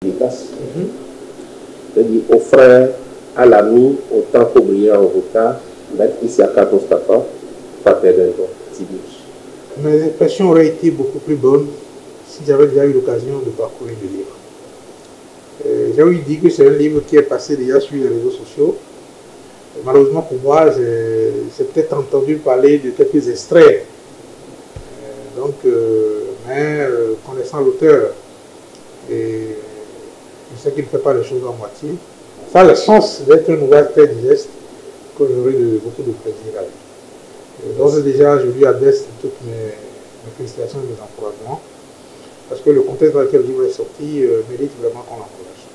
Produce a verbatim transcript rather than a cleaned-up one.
efficace. Mm-hmm. C'est-à-dire au frère, à l'ami, autant qu'ouvrier avocat, mettre ici à Katostapa, Frater Tibius. Mes impressions auraient été beaucoup plus bonnes si j'avais déjà eu l'occasion de parcourir le livre. Euh, j'ai ouï dire que c'est un livre qui est passé déjà sur les réseaux sociaux. Malheureusement pour moi, j'ai peut-être entendu parler de quelques extraits. Euh, donc, euh, mais euh, connaissant l'auteur, et je sais qu'il ne fait pas les choses en moitié. Ça a la chance d'être un ouvrage très digeste que j'aurai beaucoup de plaisir à lire. Donc déjà, je lui adresse toutes mes, mes félicitations et mes encouragements, parce que le contexte dans lequel le livre est sorti euh, mérite vraiment qu'on l'encourage.